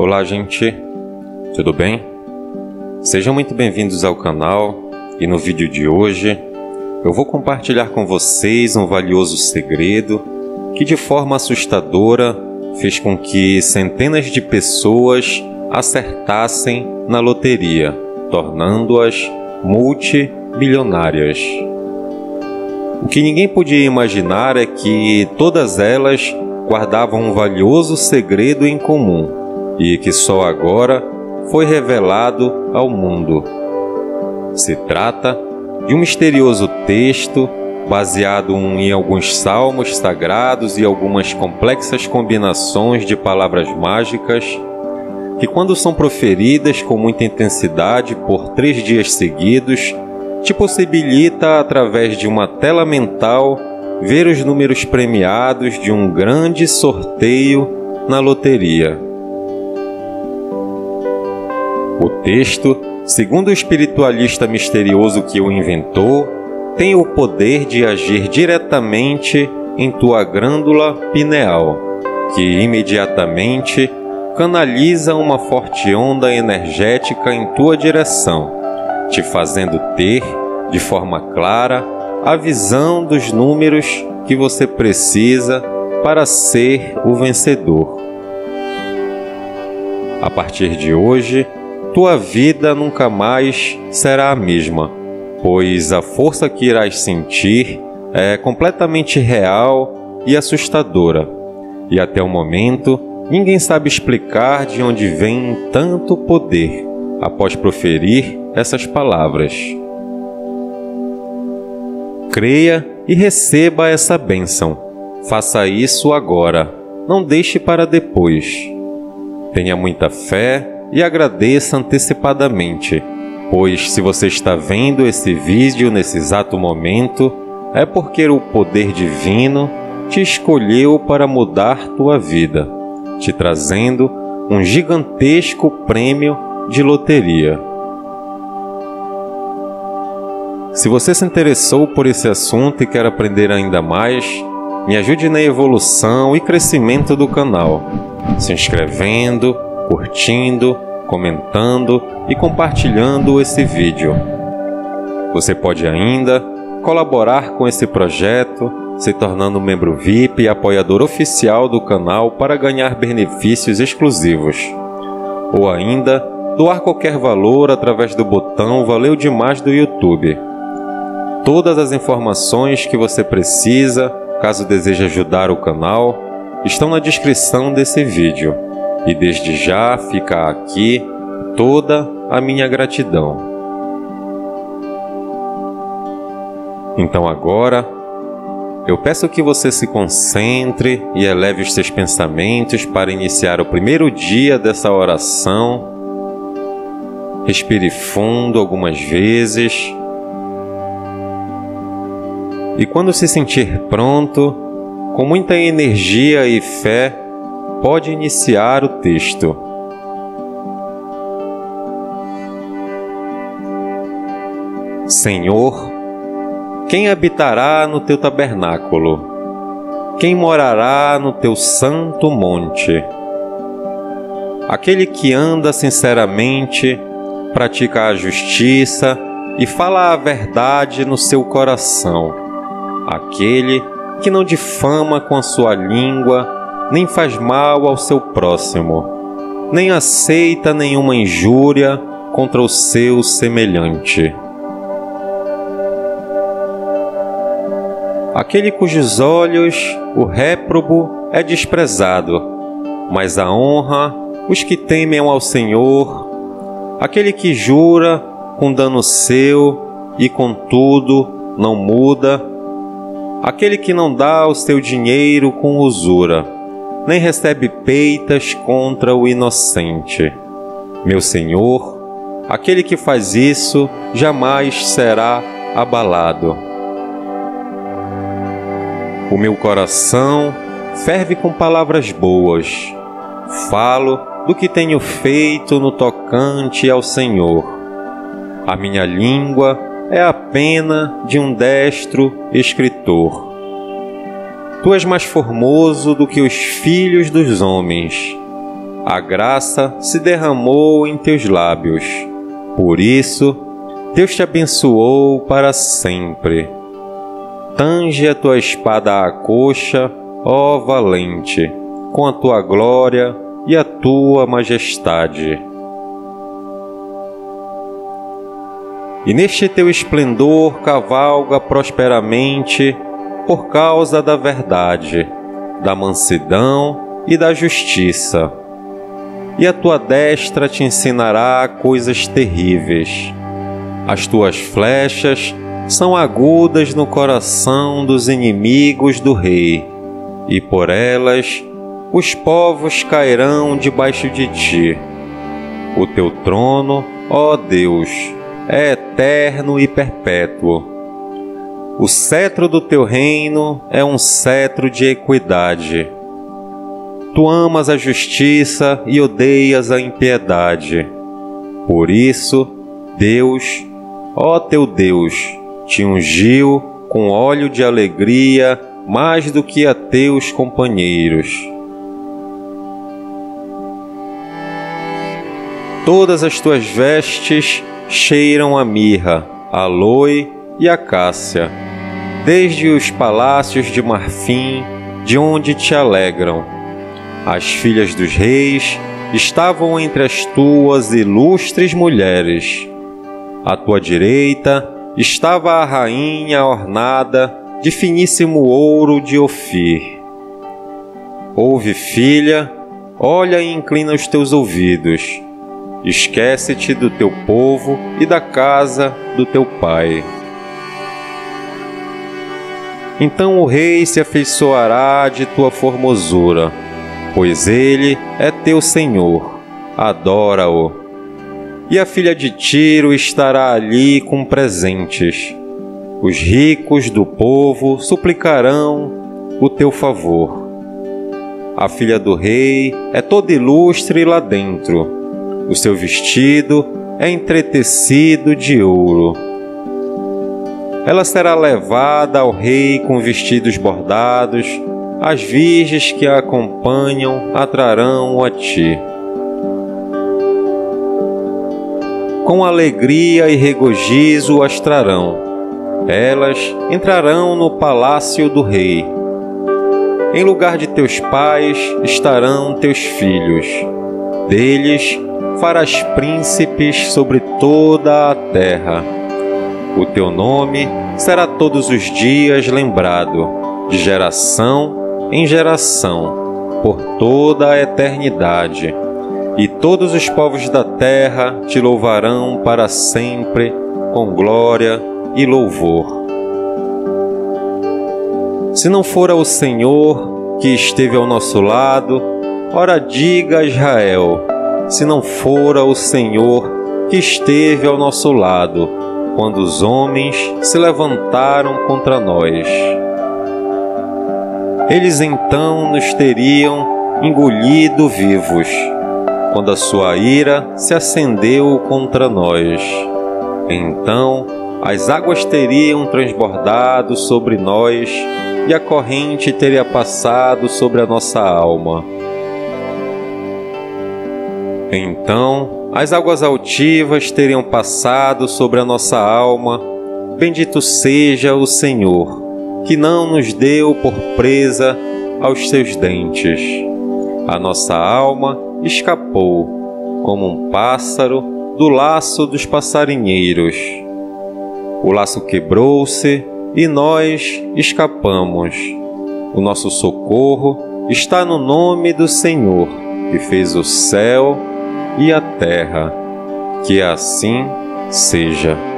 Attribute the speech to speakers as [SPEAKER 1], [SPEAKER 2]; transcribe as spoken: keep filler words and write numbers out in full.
[SPEAKER 1] Olá, gente, tudo bem? Sejam muito bem-vindos ao canal e no vídeo de hoje eu vou compartilhar com vocês um valioso segredo que de forma assustadora fez com que centenas de pessoas acertassem na loteria, tornando-as multibilionárias. O que ninguém podia imaginar é que todas elas guardavam um valioso segredo em comum e que só agora foi revelado ao mundo. Se trata de um misterioso texto baseado em alguns salmos sagrados e algumas complexas combinações de palavras mágicas que, quando são proferidas com muita intensidade por três dias seguidos, te possibilita, através de uma tela mental, ver os números premiados de um grande sorteio na loteria. O texto, segundo o espiritualista misterioso que o inventou, tem o poder de agir diretamente em tua glândula pineal, que imediatamente canaliza uma forte onda energética em tua direção, te fazendo ter, de forma clara, a visão dos números que você precisa para ser o vencedor. A partir de hoje, tua vida nunca mais será a mesma, pois a força que irás sentir é completamente real e assustadora, e até o momento ninguém sabe explicar de onde vem tanto poder após proferir essas palavras. Creia e receba essa bênção. Faça isso agora, não deixe para depois. Tenha muita fé e agradeça antecipadamente, pois se você está vendo esse vídeo nesse exato momento, é porque o poder divino te escolheu para mudar tua vida, te trazendo um gigantesco prêmio de loteria. Se você se interessou por esse assunto e quer aprender ainda mais, me ajude na evolução e crescimento do canal, se inscrevendo, curtindo, comentando e compartilhando esse vídeo. Você pode ainda colaborar com esse projeto, se tornando membro V I P e apoiador oficial do canal para ganhar benefícios exclusivos, ou ainda doar qualquer valor através do botão Valeu Demais do YouTube. Todas as informações que você precisa, caso deseje ajudar o canal, estão na descrição desse vídeo. E desde já fica aqui toda a minha gratidão. Então agora, eu peço que você se concentre e eleve os seus pensamentos para iniciar o primeiro dia dessa oração. Respire fundo algumas vezes. E quando se sentir pronto, com muita energia e fé, pode iniciar o texto. Senhor, quem habitará no teu tabernáculo? Quem morará no teu santo monte? Aquele que anda sinceramente, pratica a justiça e fala a verdade no seu coração. Aquele que não difama com a sua língua, nem faz mal ao seu próximo, nem aceita nenhuma injúria contra o seu semelhante. Aquele cujos olhos o réprobo é desprezado, mas a honra os que temem ao Senhor. Aquele que jura com dano seu e contudo não muda. Aquele que não dá o seu dinheiro com usura, nem recebe peitas contra o inocente. Meu Senhor, aquele que faz isso jamais será abalado. O meu coração ferve com palavras boas. Falo do que tenho feito no tocante ao Senhor. A minha língua é a pena de um destro escritor. Tu és mais formoso do que os filhos dos homens. A graça se derramou em teus lábios. Por isso, Deus te abençoou para sempre. Tange a tua espada à coxa, ó valente, com a tua glória e a tua majestade. E neste teu esplendor cavalga prosperamente por causa da verdade, da mansidão e da justiça. E a tua destra te ensinará coisas terríveis. As tuas flechas são agudas no coração dos inimigos do rei, e por elas os povos cairão debaixo de ti. O teu trono, ó Deus, é eterno e perpétuo. O cetro do teu reino é um cetro de equidade. Tu amas a justiça e odeias a impiedade. Por isso, Deus, ó teu Deus, te ungiu com óleo de alegria mais do que a teus companheiros. Todas as tuas vestes cheiram a mirra, aloe e acácia, desde os palácios de marfim, de onde te alegram. As filhas dos reis estavam entre as tuas ilustres mulheres. À tua direita estava a rainha ornada de finíssimo ouro de Ofir. Ouve, filha, olha e inclina os teus ouvidos. Esquece-te do teu povo e da casa do teu pai. Então o rei se afeiçoará de tua formosura, pois ele é teu Senhor. Adora-o. E a filha de Tiro estará ali com presentes. Os ricos do povo suplicarão o teu favor. A filha do rei é toda ilustre lá dentro. O seu vestido é entretecido de ouro. Ela será levada ao rei com vestidos bordados. As virgens que a acompanham atrarão a ti. Com alegria e regozijo as trarão. Elas entrarão no palácio do rei. Em lugar de teus pais estarão teus filhos. Deles farás príncipes sobre toda a terra. O teu nome será todos os dias lembrado, de geração em geração, por toda a eternidade. E todos os povos da terra te louvarão para sempre, com glória e louvor. Se não fora o Senhor que esteve ao nosso lado, ora diga a Israel, se não fora o Senhor que esteve ao nosso lado, quando os homens se levantaram contra nós. Eles então nos teriam engolido vivos, quando a sua ira se acendeu contra nós. Então as águas teriam transbordado sobre nós e a corrente teria passado sobre a nossa alma. Então as águas altivas teriam passado sobre a nossa alma. Bendito seja o Senhor, que não nos deu por presa aos seus dentes. A nossa alma escapou, como um pássaro, do laço dos passarinheiros. O laço quebrou-se e nós escapamos. O nosso socorro está no nome do Senhor, que fez o céu e a terra. Que assim seja.